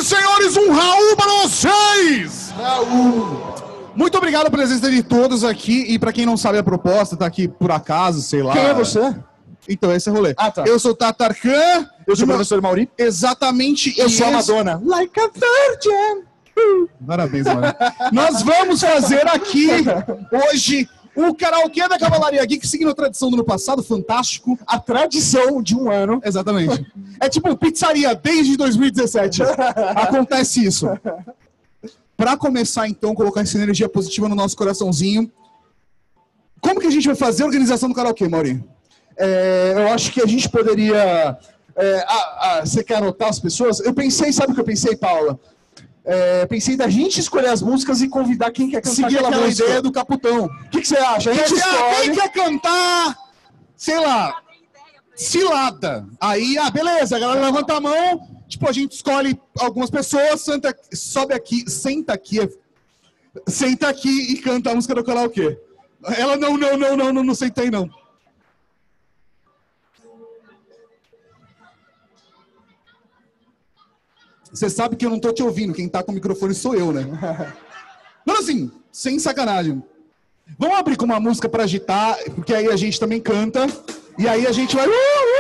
e senhores, um Raul para vocês! Raul! Muito obrigado pela presença de todos aqui. E pra quem não sabe a proposta, tá aqui por acaso, sei lá. Quem é você? Então, esse é o rolê. Ah, tá. Eu sou o Tatarkan. Eu sou o professor Mauri. Exatamente. Eu sou a Madonna. Like a virgin. Parabéns, mano. Nós vamos fazer aqui, hoje, o karaokê da Cavalaria Geek, seguindo a tradição do ano passado, fantástico. A tradição de um ano. Exatamente. É tipo pizzaria desde 2017. Acontece isso. Pra começar, então, colocar essa energia positiva no nosso coraçãozinho, como que a gente vai fazer a organização do karaokê, Mauri? Eu acho que a gente poderia... você quer anotar as pessoas? Eu pensei, sabe o que eu pensei, Paula? Pensei da gente escolher as músicas e convidar quem quer cantar Seguir aquela música. ideia do Caputão. O que você acha? A gente escolhe... Quem quer cantar, sei lá, Cilada. Aí, beleza, a galera levanta a mão, tipo, a gente escolhe algumas pessoas, sobe aqui, senta aqui e canta a música do karaokê. Ela, não sentei, não. Você sabe que eu não tô te ouvindo, quem tá com o microfone sou eu, né? Não, assim, sem sacanagem. Vamos abrir com uma música pra agitar, porque aí a gente também canta, e aí a gente vai...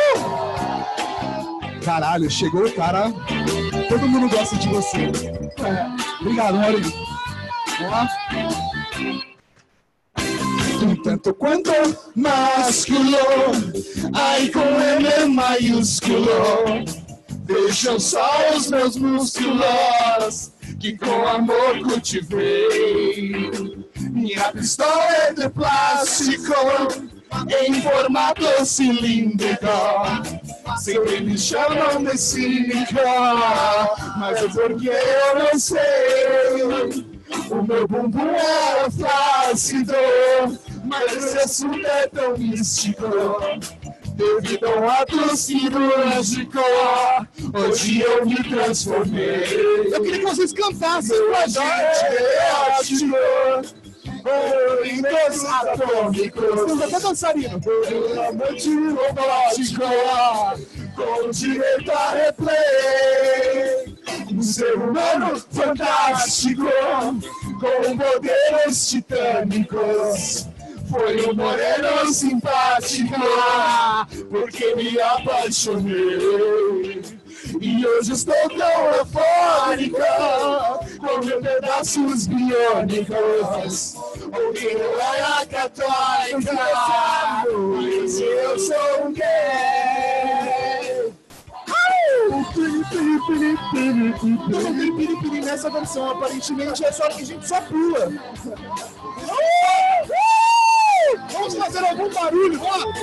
Caralho, chegou o cara... Todo mundo gosta de você. Obrigado, Maurício. Vamos lá. Um tanto quanto másculo, ai com M maiúsculo. Vejam só os meus músculos, que com amor cultivei. Minha pistola é de plástico, em formato cilíndrico. Sempre me chamam de cínico, mas é porque eu não sei. O meu bumbum era flácido, mas esse assunto é tão místico. Devido a um ato cirúrgico, hoje eu me transformei. Eu queria que vocês cantassem com a gente. Lindos atômicos. Estamos até dançarino. Amante robótico, com direito a replay. Um ser humano fantástico, com poderes titânicos. Foi um moreno simpático, porque me apaixonei. E hoje estou tão eufórico, com meus pedaços biônicos. Ouvindo a católica, mas eu sou um gay. Não tem piripiri nessa versão, aparentemente é só que a gente só pula. Vamos fazer algum barulho, vamos!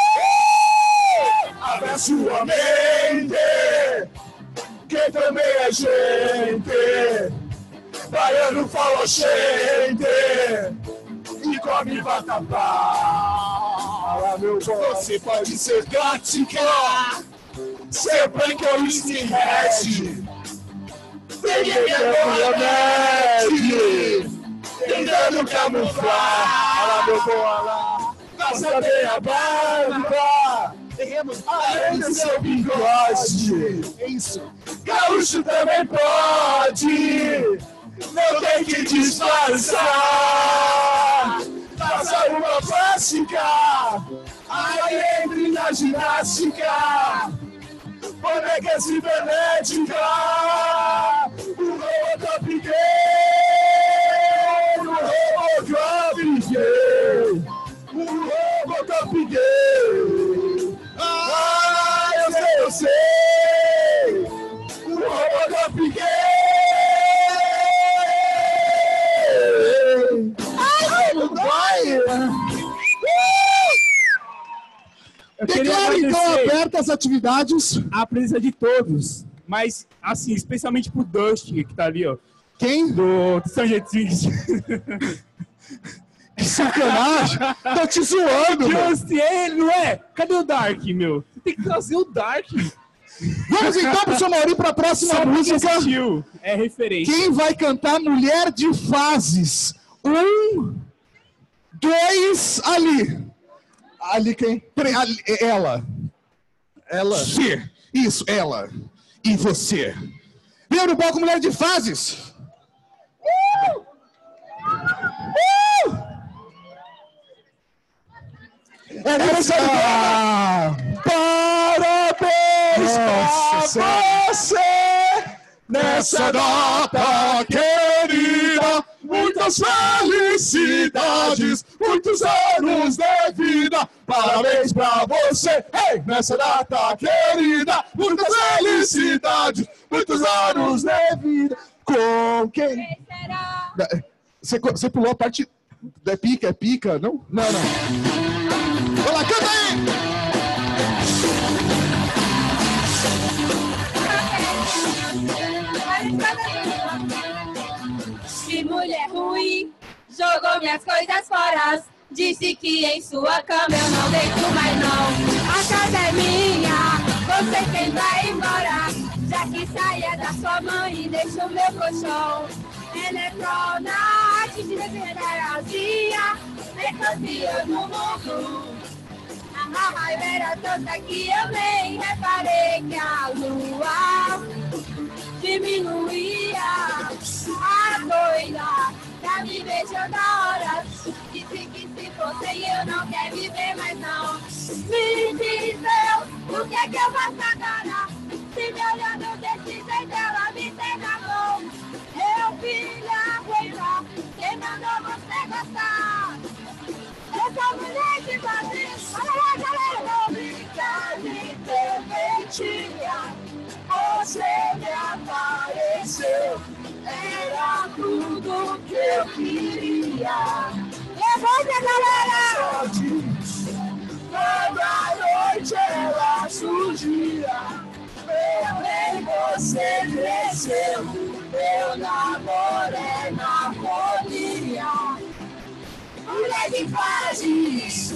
Abra sua mente, que também é gente. Baiano falochente e come vatapá. Você pode ser gótica, ser punk ou skinhead. Ninguém é marionete, tentando camuflar. Olha meu bola, faça bem a barba, além do seu bigode. É isso. Gaúcho também pode, não tem que disfarçar. Faça uma plástica, aí entre na ginástica. Boneca cibernética, o Robocop gay, o Robocop gay, o Robocop gay. Eu sei, o Robocop gay. Ai, não dói. Eu queria Declaro então agradecer abertas as atividades. a presença de todos, mas, assim, especialmente pro Dustin, que tá ali, ó. Quem? Do Stranger Things. Que sacanagem! Tô te zoando, meu! Justin, é ele, não é? Cadê o Dark, meu? Você tem que trazer o Dark. Vamos então, professor Mauri, para a próxima Só porque música. assistiu. É referência. Quem vai cantar Mulher de Fases? 1, 2, ali. Ali quem? Ali, ela. Ela. Você. Isso, ela. E você. Primeiro palco, mulher de fases. Parabéns pra você Nessa data querida, muitas felicidades, muitos anos de vida. Parabéns pra você, hey! Nessa data querida, muitas felicidades, muitos anos de vida. Com quem? Você pulou a parte... É pica, não? Não. Vai lá, canta aí! Que mulher ruim, jogou minhas coisas fora. Disse que em sua cama eu não deito mais não. A casa é minha, você quem vai embora. Já que saia da sua mãe e deixa o meu colchão. Eletrona, atingida generalzinha, é campeã no mundo. A raiva era tanta que eu nem reparei que a lua diminuía. A doida tá me beijando a hora. Disse que se fosse eu não quer viver mais não. Me diz Deus, o que é que eu faço agora? Se me olhando desse jeito ela me tem na mão. Eu filha ruiva, quem mandou você gostar? Essa mulher de vazio, olha lá galera, não brinca de serpentinha. Você me apareceu, era tudo que eu queria. Levanta galera! Toda noite ela surgia, você cresceu, meu namoro é na folia. Mulher de fases.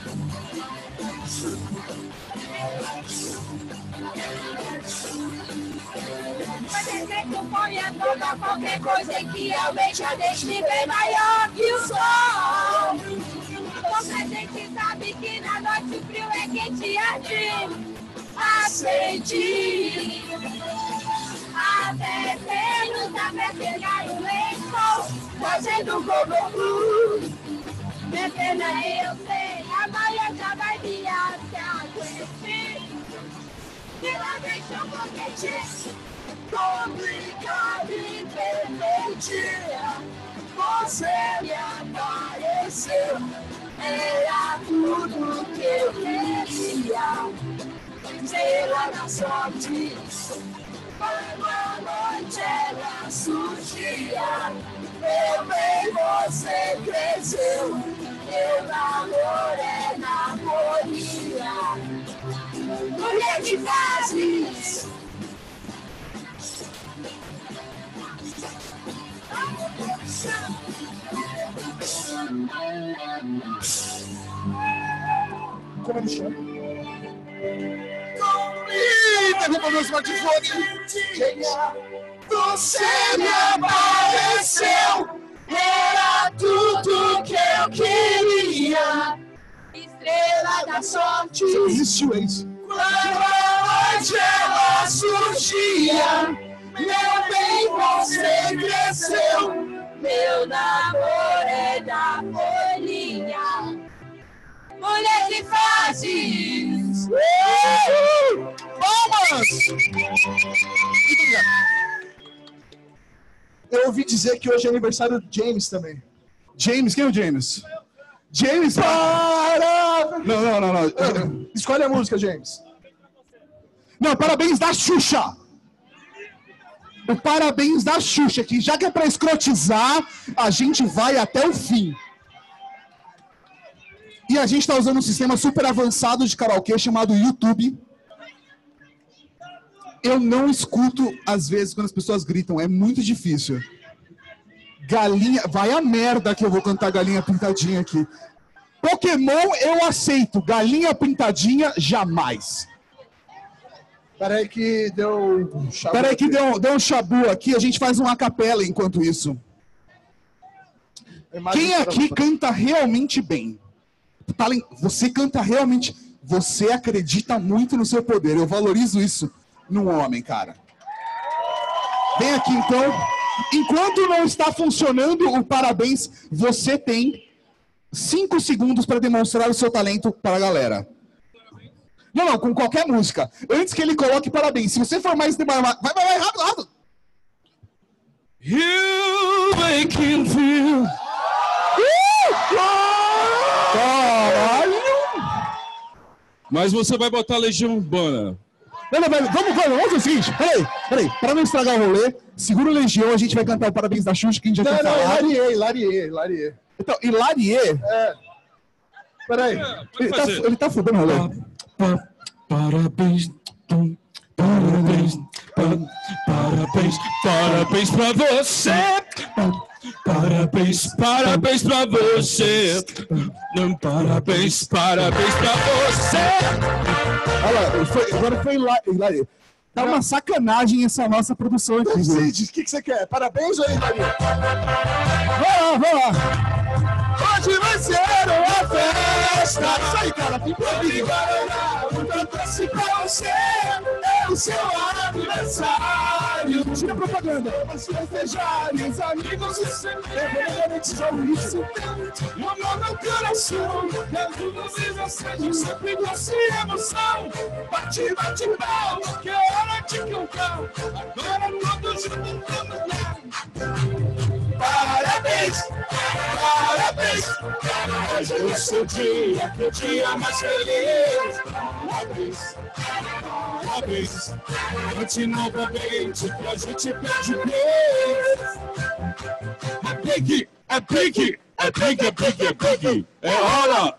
Você tem que põe a toda qualquer coisa que eu vejo a deixe bem maior que o sol. Você tem que sabe que na noite o frio é quente arde. Aceite. Até cedo dá pra pegar o lençol, fazendo gogo. Minha pena eu sei, amanhã já vai virar se aguente. Pela deixa um boquete, complicado e perfeitinha. Você me apareceu, era tudo que eu queria. Estrela da sorte, uma noite ela surgia. Meu bem, você cresceu, meu namoro é na harmonia. Mulher de fases. Como ele chama? Ih, derrubou meu smartphone! Você me apareceu, era tudo que eu queria. Estrela da sorte, Existiu, é isso. quando a noite ela surgia. Meu bem, você cresceu, meu namoro é da folhinha. Mulher de fases. Palmas! Muito obrigado. Eu ouvi dizer que hoje é aniversário do James também. James, quem é o James? James? Para! Não. Escolhe a música, James. Não, parabéns da Xuxa. O parabéns da Xuxa, que já que é pra escrotizar, a gente vai até o fim. E a gente tá usando um sistema super avançado de karaokê chamado YouTube. Eu não escuto, às vezes, quando as pessoas gritam. É muito difícil. Galinha... Vai a merda que eu vou cantar Galinha Pintadinha aqui. Pokémon eu aceito. Galinha Pintadinha, jamais. Peraí que deu um chabu. Peraí que deu um chabu aqui. A gente faz uma capela enquanto isso. Quem aqui canta realmente bem? Você canta realmente... Você acredita muito no seu poder. Eu valorizo isso num homem, cara. Vem aqui, então. Enquanto não está funcionando o parabéns, você tem 5 segundos para demonstrar o seu talento para a galera. Não, com qualquer música. Antes que ele coloque parabéns. Se você for mais demorado, vai, rápido. You make him feel. Caralho! Mas você vai botar Legião Urbana. Não, vamos fazer o seguinte. Peraí. Para não estragar o rolê, segura o Legião, a gente vai cantar o parabéns da Xuxa, que a gente já tinha falado. Hilariê. Então, Hilariê? É. Peraí. Ele tá fudendo o rolê. Parabéns pra você. Parabéns pra você. Parabéns pra você. Olha lá, agora foi Hilariê. Tá uma sacanagem essa nossa produção aqui. O que você quer? Parabéns ou Hilariê? Vai lá. Hoje vai ser uma festa. Isso aí, cara. Tem problema. Eu trouxe pra você. É o seu aniversário. Tira a propaganda. Vamos festejar. E os amigos se sentem. Já isso. E o meu coração. Dentro do mesmo acende. Sempre doce emoção. Bate palma. Que é hora de cantar. Agora todos juntos. Parabéns. Hoje é o seu dia, que o dia mais feliz. Parabéns. Cante novamente, que a gente pede beijo. É big. É hora.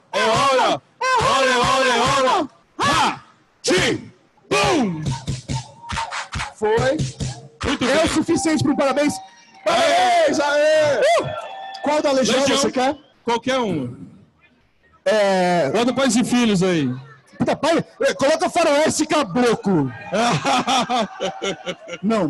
Ha! Tim! Bum! Foi. É o suficiente para o parabéns. Parabéns, aê! Qual da Legião você quer? Qualquer um. Bota Pais e Filhos aí. Puta, pai, coloca Faroeste Caboclo. Não.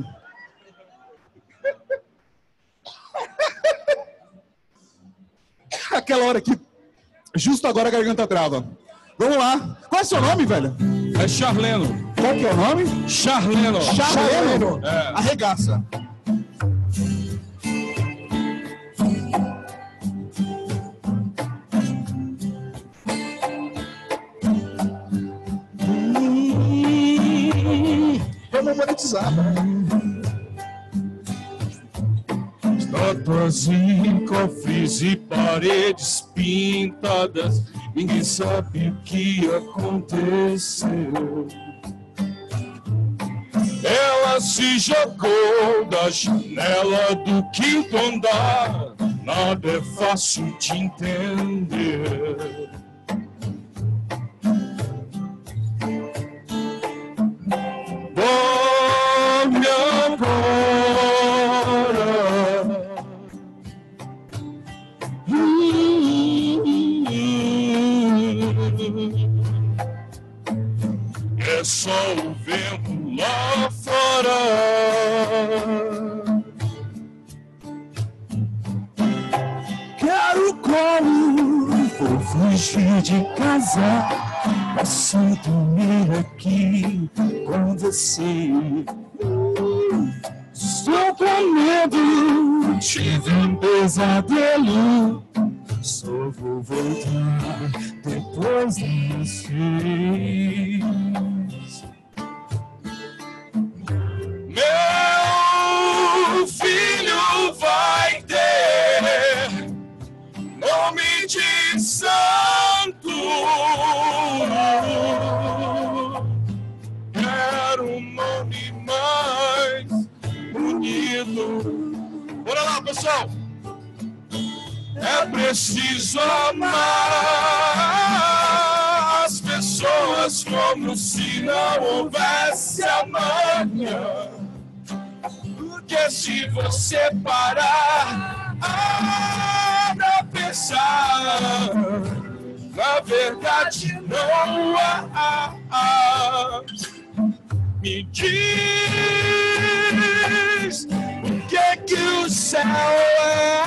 Aquela hora que justo agora a garganta trava. Vamos lá. Qual é o seu nome, velho? É Charleno. Qual que é o nome? Charleno. É. Arregaça. Vamos monetizar. Estátuas em cofres e paredes pintadas, ninguém sabe o que aconteceu. Ela se jogou da janela do quinto andar, nada é fácil de entender. Dorme agora. É só o vento lá fora. Quero colo, vou fugir de casa. Posso dormir aqui com você. Estou com medo, tive um pesadelo. Só vou voltar depois das 6. Meu filho vai ter nome de santo. Quero um nome mais bonito. Bora lá, pessoal! É preciso amar as pessoas como se não houvesse amanhã. Porque se você parar pra pensar, na verdade não há. Me diz por que o céu é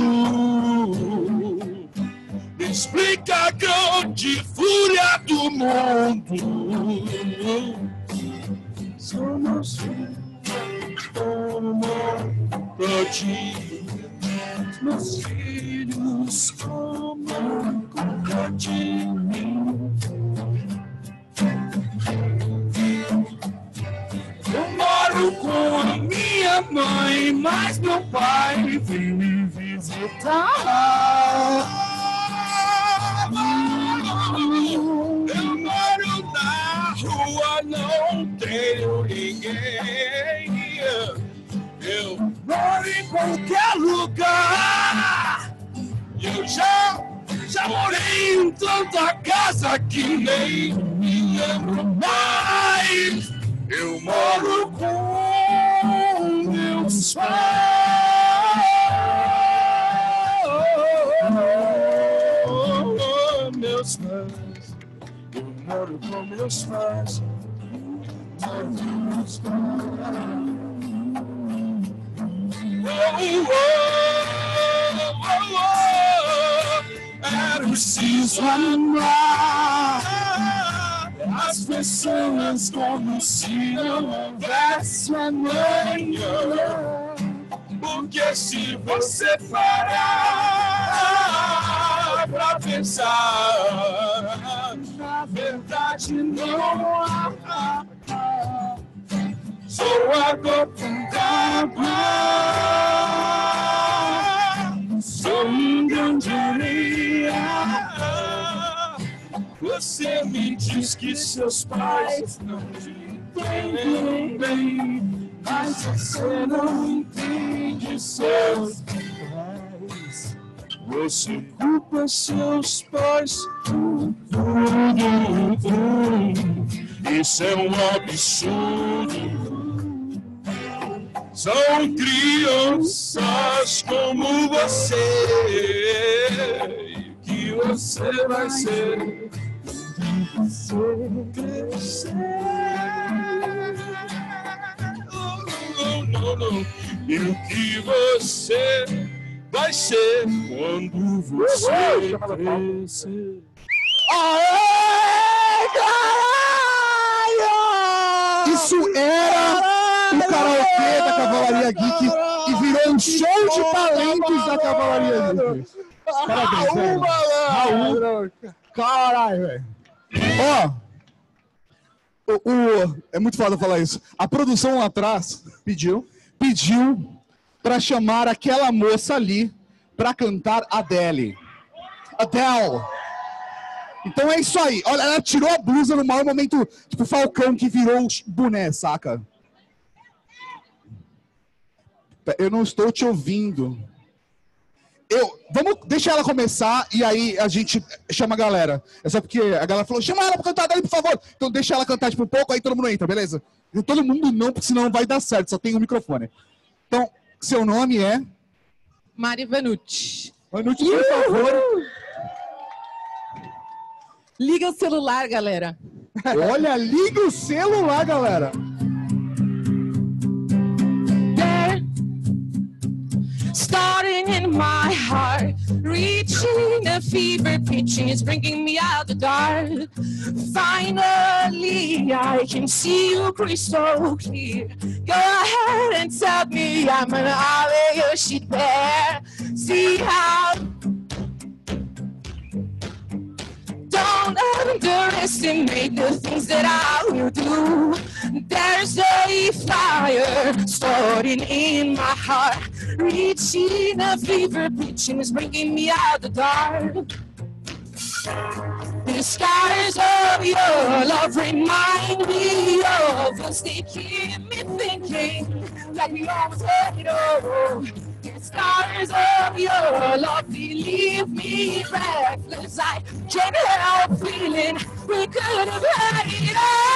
azul. Me explica a grande fúria do mundo. Somos tomam todinho. Meus filhos tomam conta de mim. Eu moro com a minha mãe, mas meu pai vem me visitar. Eu moro na rua, não tenho ninguém. Eu moro em qualquer lugar. Eu já morei em tanta casa que nem me lembro mais. Eu moro com meus pais. Meus pais. Eu moro com meus pais. Era preciso amar as pessoas como se não houvesse amanhã. Porque se você parar pra pensar, na verdade não há. Sou a gota d'água, sou um grão de areia. Você me diz que seus pais não te entendem bem, mas você não entende seus pais. Você culpa seus pais por tudo. Isso é um absurdo. São crianças como você. E o que você vai ser? Você crescer. Não. E o que você vai ser quando você crescer? Aê, caralho! Isso era o karaokê da Cavalaria Geek e virou um show de talentos da Cavalaria Geek. Parabéns, velho. Raul. Caralho, velho. Ó, é muito foda falar isso. A produção lá atrás pediu pra chamar aquela moça ali pra cantar Adele. Então é isso aí. Olha, ela tirou a blusa no maior momento, tipo Falcão que virou o boné, saca? Eu não estou te ouvindo. Vamos deixar ela começar e aí a gente chama a galera. É só porque a galera falou, chama ela pra cantar Adele, por favor. Então deixa ela cantar tipo um pouco, aí todo mundo entra, beleza? E todo mundo não, porque senão não vai dar certo, só tem um microfone. Então, seu nome é? Mari Vanucci. Vanucci, por favor. Liga o celular, galera. Olha, liga o celular, galera. Starting in my heart, reaching a fever pitch, and it's bringing me out the dark. Finally, I can see you crystal clear. Go ahead and tell me I'm an alley, you should bear. See how. Don't underestimate the things that I will do. There's a fire starting in my heart, reaching a fever pitch, and it's bringing me out the dark. The skies of your love remind me of us. They keep me thinking like we always had it all. The stars of your love, they leave me breathless. I can't help feeling we could have had it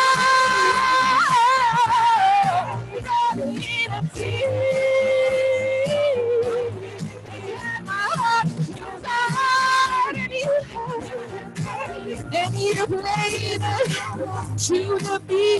all. We gotta need a tear. My heart goes out and you have. And you play to the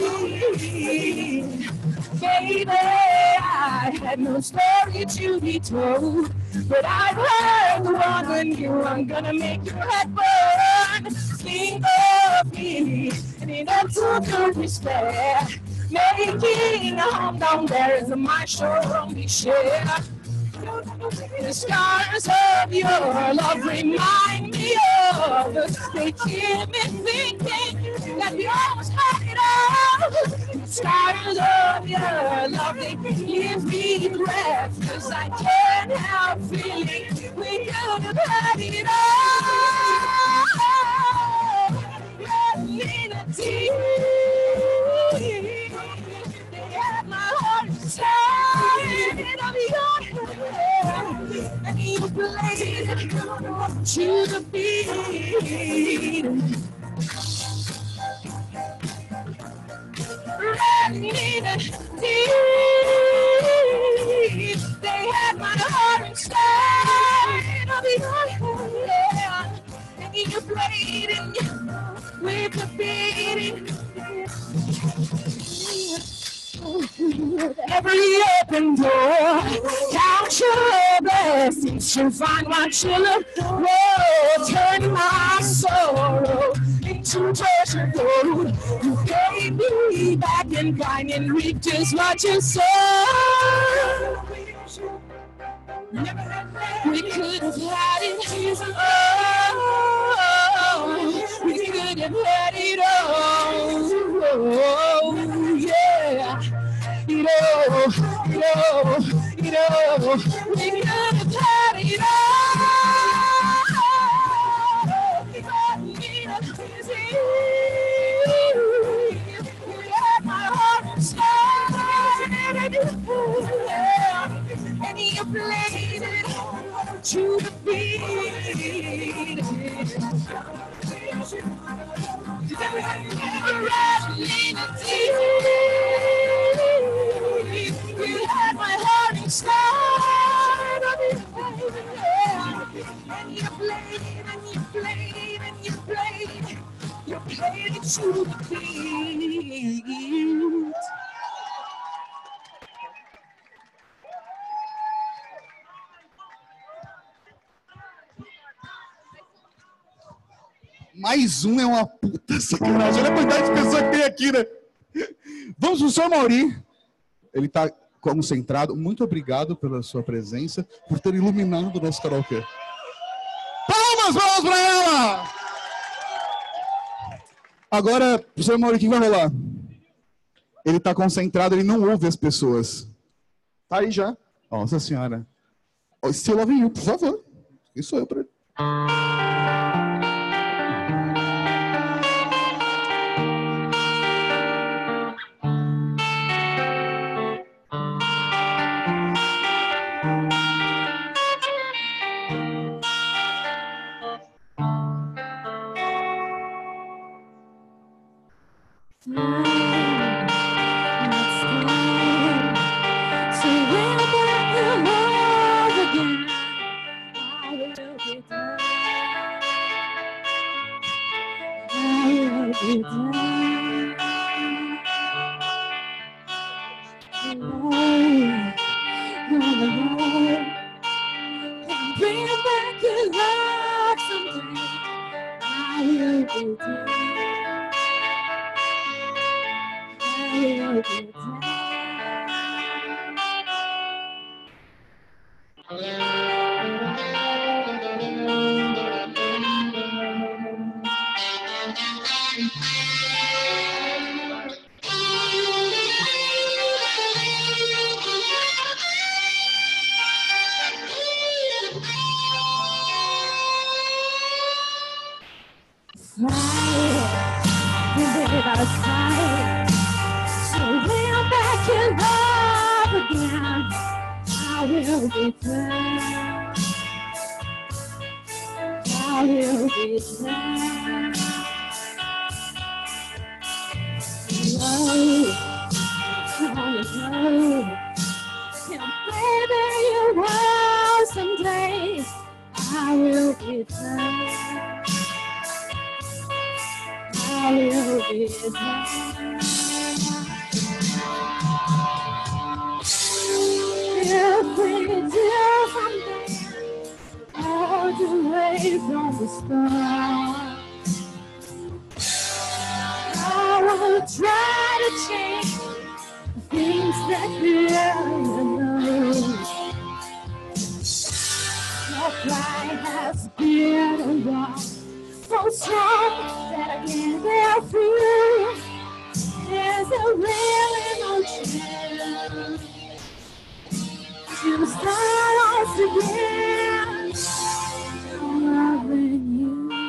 beat. Baby, I had no story to be told, but I've heard the one when I'm gonna make your head burn. Think of me, and enough to despair. Making a home down there is my showroom we share. The scars of your love remind me of us. They keep me thinking that we almost had it all. The scars of your love, they give me breath, 'cause I can't help feeling we could have had it all. Reality. They had my heart inside of your hand, and you played it to the beat. They had my heart inside of your hand, and you played it with the beating. Every open door, count your blessings to find what you look for. Turn my sorrow into treasure gold. You gave me back in kind and reaped just what you sowed. We could have had it all. We could have had it all. Yeah. We could have had it all. You had my heart inside, and you played it to the beat. You had my heart inside of it, and you played and you played and you played, you played it to the beat. Mais um é uma puta sacanagem. Olha a quantidade de pessoas que tem aqui, né? Vamos pro senhor Mauri. Ele tá concentrado. Muito obrigado pela sua presença, por ter iluminado o nosso karaokê. Palmas pra ela! Agora, pro senhor Mauri, o que vai rolar? Ele tá concentrado, ele não ouve as pessoas. Tá aí já. Nossa senhora. Still Loving You, por favor. Isso sou eu pra ele. Try to change things that never know. Your pride has been a wall so strong that I can't bear through. There's a really no chance to start off again. Loving you.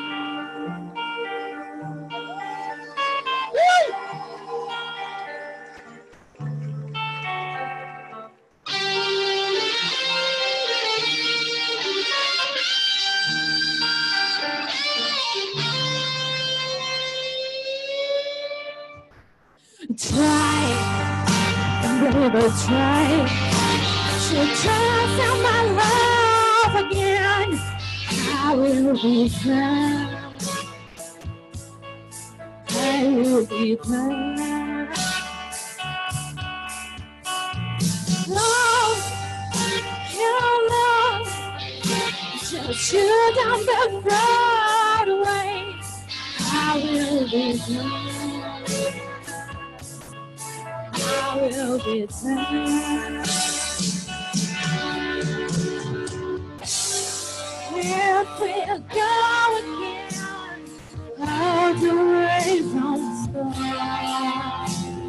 Try, baby, try to trust out my love again. I will be fine. I will be fine. Love, your love, just shoot down the Broadway. I will be fine. I will be time. If we go again, all the way from the start.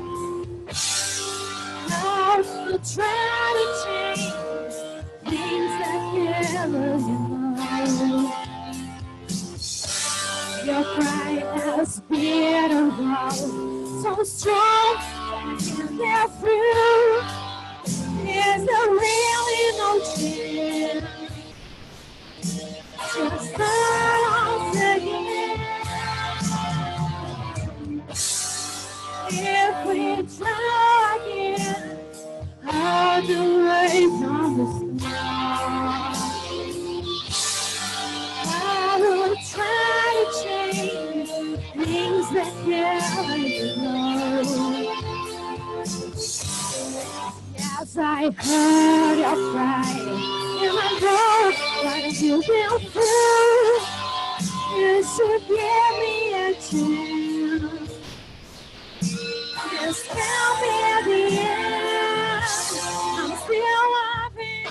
Now we'll try to change things that never know. Your pride has been a wall so strong. And they're through. There's really no chance. Just start off again. If we try again, all the way from the start. I will try to change things that never know. Yes, I heard your cry in my throat. Why don't you feel free? You should give me a chance. Just tell me at the end, I'm still loving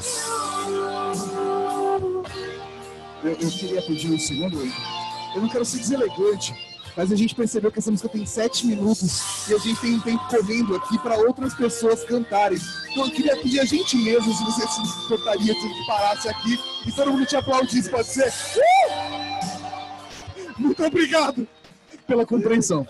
you. Eu queria pedir um segundo. Eu não quero ser deselegante, mas a gente percebeu que essa música tem 7 minutos e a gente tem um tempo correndo aqui para outras pessoas cantarem. Então eu queria pedir a gente mesmo, se você se importaria, se a gente parasse aqui e todo mundo te aplaudisse, pode ser? Muito obrigado pela compreensão.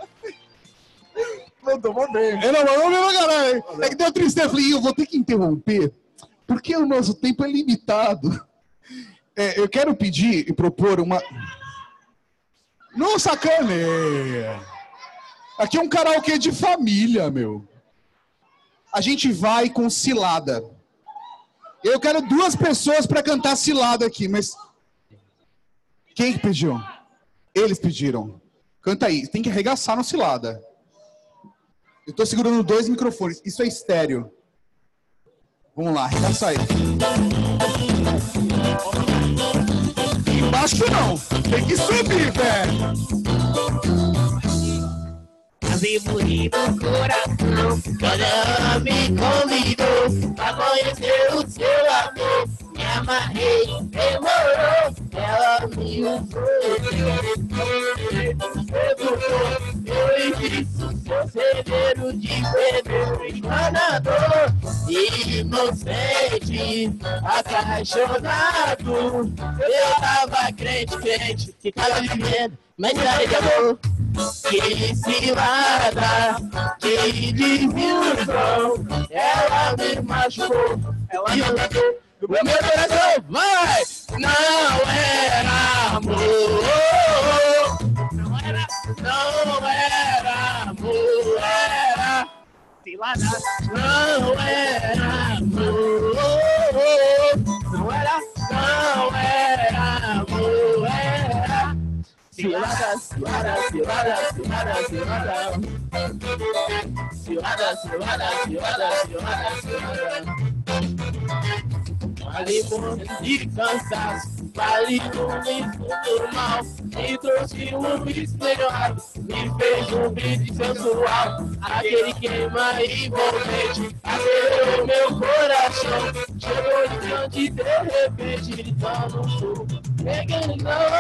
Mandou bem. Não, mandou bem pra caralho. É que deu tristeza. Eu falei, eu vou ter que interromper, porque o nosso tempo é limitado. Eu quero pedir e propor uma... Não sacaneia. Aqui é um karaokê de família, meu. A gente vai com cilada. Eu quero 2 pessoas pra cantar cilada aqui, mas... Quem que pediu? Eles pediram. Canta aí. Tem que arregaçar no cilada. Eu tô segurando 2 microfones. Isso é estéreo. Vamos lá, arregaça aí. Embaixo não. Tem que subir, velho. Fazer bonito o coração quando ela me convidou pra conhecer o seu amor. Me amarrei, demorou, ela me usou. Eu invisto, conselheiro de pedreiro, enganador, inocente, apaixonado. Eu tava crente, ficava vivendo uma história de amor. Que cilada, que desilusão, ela me machucou, ela me matou. O meu coração vai, não era amor, não era amor, era cilada, não era amor, não era amor, era cilada, cilada, cilada, cilada, cilada, cilada, cilada, cilada, cilada, cilada. Falei de cansaço, falei do mal, me trouxe um vício melhor, me fez um vídeo sensual. aquele queima envolvente, acelerou meu coração, chegou distante de repente, gritando fogo, pegando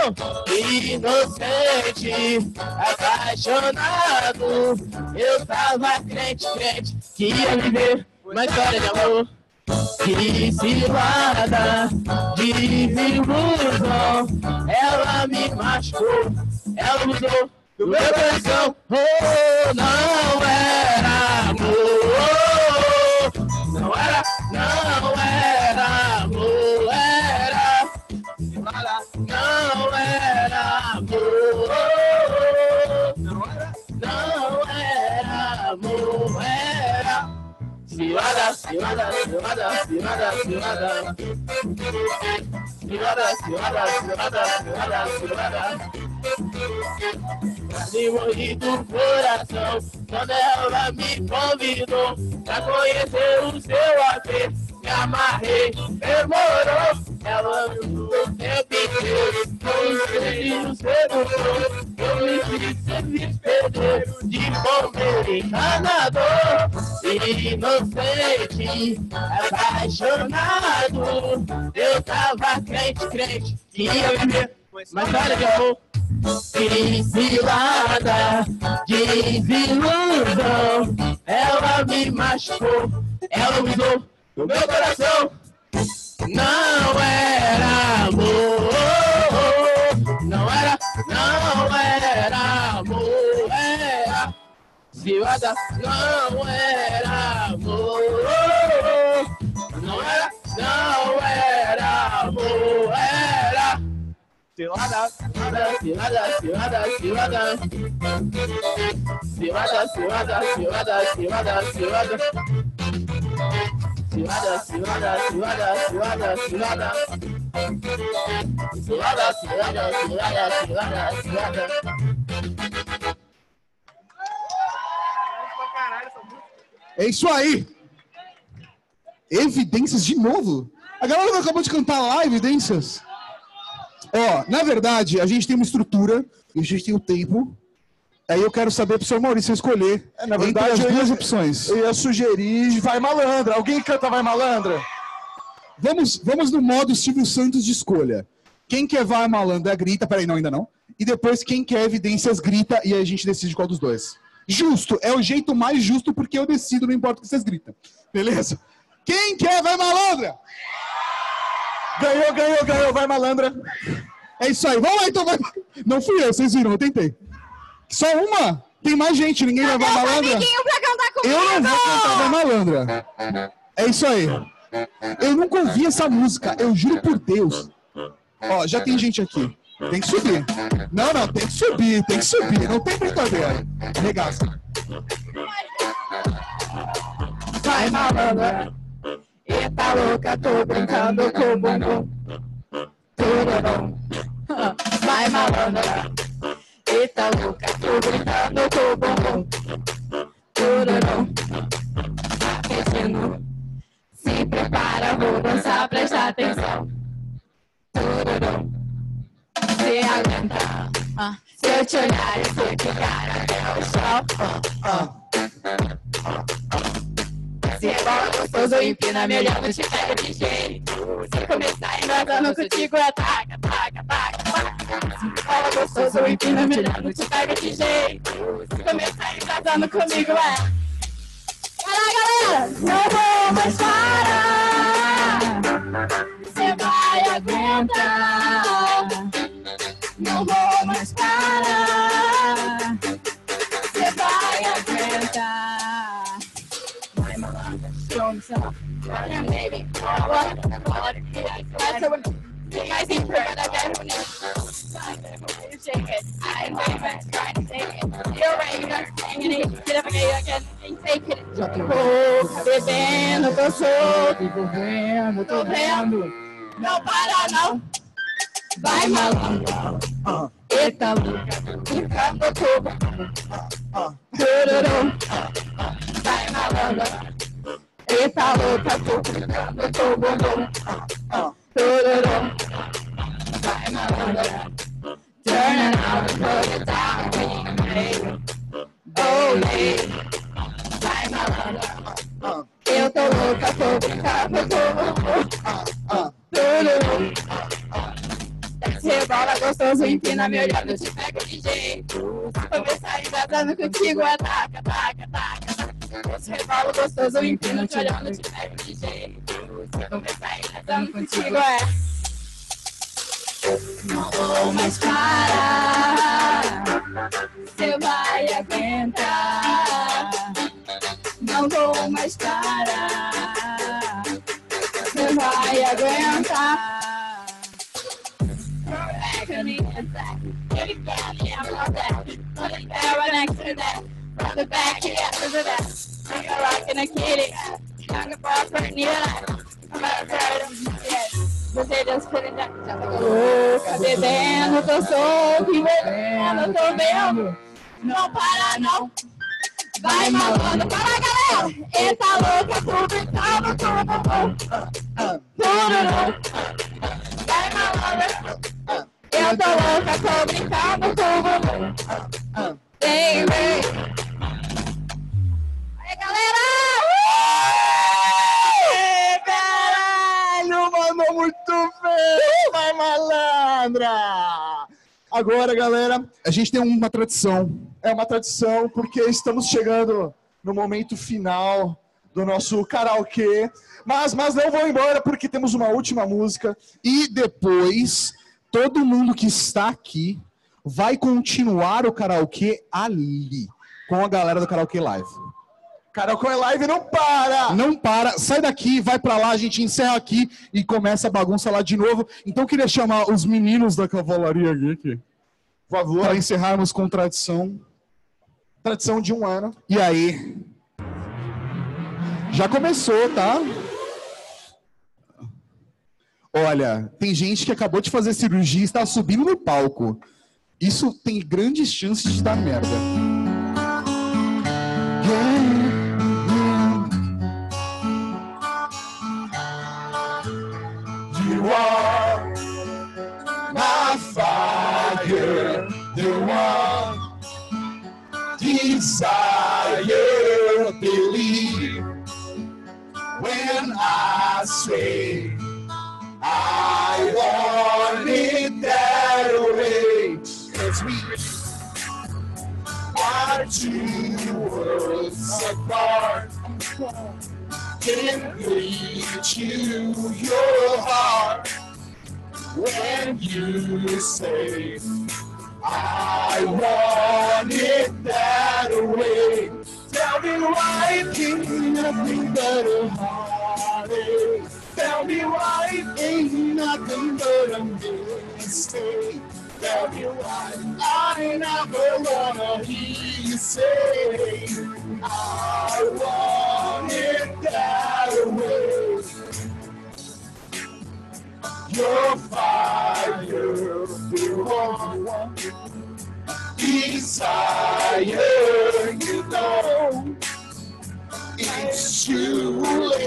inocente, apaixonado, eu tava crente, que ia viver uma história de amor. Que cilada de ilusão, ela me machucou, ela usou do meu coração. Oh, não era amor, não era amor, era cilada, não era amor, não era amor, era cilada, cilada, cilada, cilada, cilada, cilada, cilada, cilada, cilada. Me morri do coração quando ela me convidou pra conhecer o seu AP. Me amarrei, demorou, ela me usou o tempo inteiro. Conheci o sedutor, eu me fiz desespero de bombeiro encanador, inocente, apaixonado. Eu tava crente, que ia viver uma história de amor. Que cilada de ilusão, ela me machucou, ela usou do meu coração. Não era amor, não era amor, era cilada, não era amor, não era amor, era cilada, cilada, cilada, cilada, cilada, cilada, cilada, cilada, cilada, cilada, cilada, cilada, cilada, cilada, cilada, cilada, cilada, cilada. É isso aí. Evidências de novo. A galera não acabou de cantar lá, Evidências. Ó, na verdade, a gente tem uma estrutura, a gente tem o tempo. Aí eu quero saber pro senhor Maurício escolher na verdade, entre as duas opções. Eu ia sugerir Vai Malandra. Alguém canta Vai Malandra? Vamos no modo Silvio Santos de escolha. Quem quer Vai Malandra grita, peraí, não, ainda não. E depois quem quer Evidências grita e aí a gente decide qual dos dois. Justo, é o jeito mais justo porque eu decido, não importa o que vocês gritam. Beleza? Quem quer Vai Malandra? Ganhou, Vai Malandra. É isso aí, vamos lá então. Vai... Não fui eu, vocês viram, eu tentei. Só uma? Tem mais gente, ninguém vai Vai Malandra? Pra cantar comigo. Eu não vou cantar Vai Malandra. É isso aí. Eu nunca ouvi essa música, eu juro por Deus. Ó, já tem gente aqui. Tem que subir. Não, tem que subir, Não tem brincadeira. Regaça. Vai malandra, eita louca, tô brincando com o bumbum. Tururum. Vai malandra, eita louca, tô brincando com o bumbum. Tururum. Aquecendo, se prepara, vou dançar, presta atenção. Tururum. Se aguenta, se eu te olhar e se ficar até o sol. Se rebola gostoso, empina me olhando, te pega de jeito. Se começar engasando contigo, é taca, taca, taca, taca. Se rebola gostoso, empina me olhando, te pega de jeito. Se começar engasando comigo, é... Galera, não vou mais parar. Você vai aguentar. Não vou mais parar. Você vai aguentar. Vai malandra, show me some. Olha, baby, olha, I see prayer that I don't know. Shake it, I'm famous, trying to take it. You're right, you're hanging it. Get up again and take it. Já tô bebendo, tô solto, envolvendo, tô vendo. Não para, não. Vai malandro, eita louca, brincando tudo. Tururum. Vai malandro, eita louca, tô brincando tudo. Tururum. Vai malandro, turn it on and put it down when you make it. Oh, lady, gostoso, empina me olhando, te pego de jeito. Vou ver sair dançando contigo, ataca, ataca, ataca, ataca. Esse rebalo gostoso, empina te olhando, te pego de jeito. Vou ver sair dançando contigo, Não vou mais parar, você vai aguentar. Não vou mais parar, você vai aguentar. From the back, yeah, to the back. You're rocking a kitty. Young boyfriend, yeah. I'm out of Você já experimentou? Já tá louca, bebendo, tô solto, bebendo, tô vendo. Não para, não. Vai malando, para, galera. Eita louca, tô brincando, tudo. Vai malando. Eu tô louca, tô brincando, tudo. Vem, vem. Aí, galera. Mandou muito bem, vai malandra! Agora, galera, a gente tem uma tradição. É uma tradição porque estamos chegando no momento final do nosso karaokê. Mas não vou embora porque temos uma última música. E depois, todo mundo que está aqui vai continuar o karaokê ali, com a galera do Karaokê Live. Karaokê Live não para! Não para, sai daqui, vai pra lá, a gente encerra aqui e começa a bagunça lá de novo. Então eu queria chamar os meninos da cavalaria aqui, Por favor. para encerrarmos com tradição. Tradição de 1 ano. E aí? Já começou, tá? Olha, tem gente que acabou de fazer cirurgia e está subindo no palco. Isso tem grandes chances de dar merda. You are my fire, the one desire, believe when I say I want it that way. 'Cause we are 2 worlds apart. Can reach you, your heart, when you say I want it that way. Tell me why ain't nothing but a heartache. Tell me why ain't nothing but a mistake. Tell me why I never wanna hear you say I want it that way. Your fire, you want desire, you know it's you.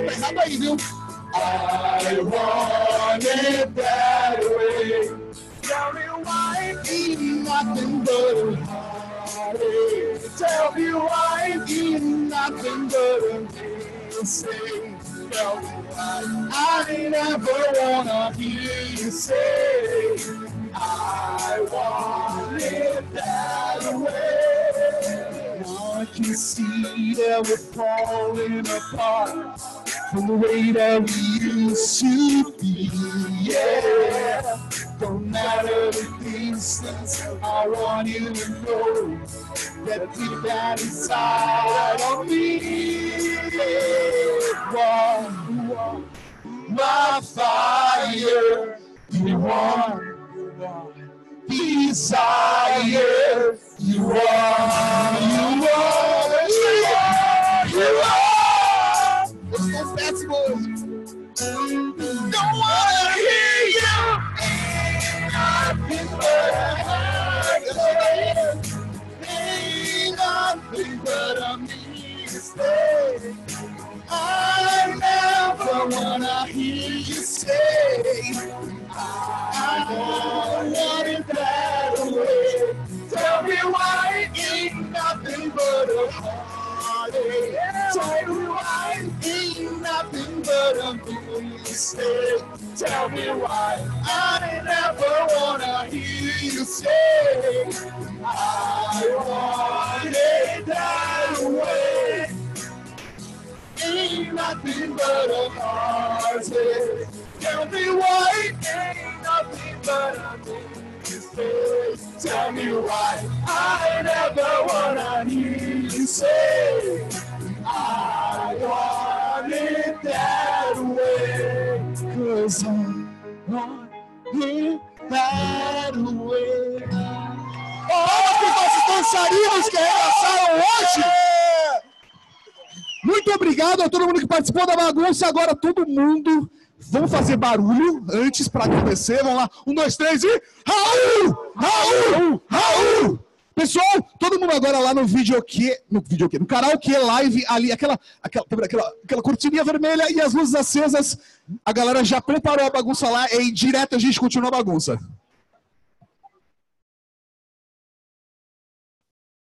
I want it that way. Tell me why ain't nothing but a heartache. Tell me why ain't nothing but a mistake. Tell me why I never wanna hear you say I want it that way. Now I can see that we're falling apart from the way that we used to be, yeah. Don't matter the distance, I want you to know that deep down inside of me, one, my fire, you want desire, you are. Let's go fast, boys. Don't wanna hear you. Nothing but a heartache. Ain't nothing but a mistake. I never wanna hear you say I want it that way. Tell me why ain't nothing but a heartache. Tell me why ain't nothing but a stay. Tell me why I never wanna hear you say I want it that way. Ain't nothing but a heartache. Tell me why ain't nothing but a mistake. Tell me why I never wanna hear you say I want it that way. 'Cause I want it that way. Olha os nossos dançarinos que arregaçaram hoje! Muito obrigado a todo mundo que participou da bagunça. Agora todo mundo, vamos fazer barulho antes para acontecer. Vamos lá, 1, 2, 3 e... Raul! Raul! Raul! Pessoal, todo mundo agora lá no no karaokê live ali, aquela cortininha vermelha e as luzes acesas. A galera já preparou a bagunça lá e direto a gente continua a bagunça.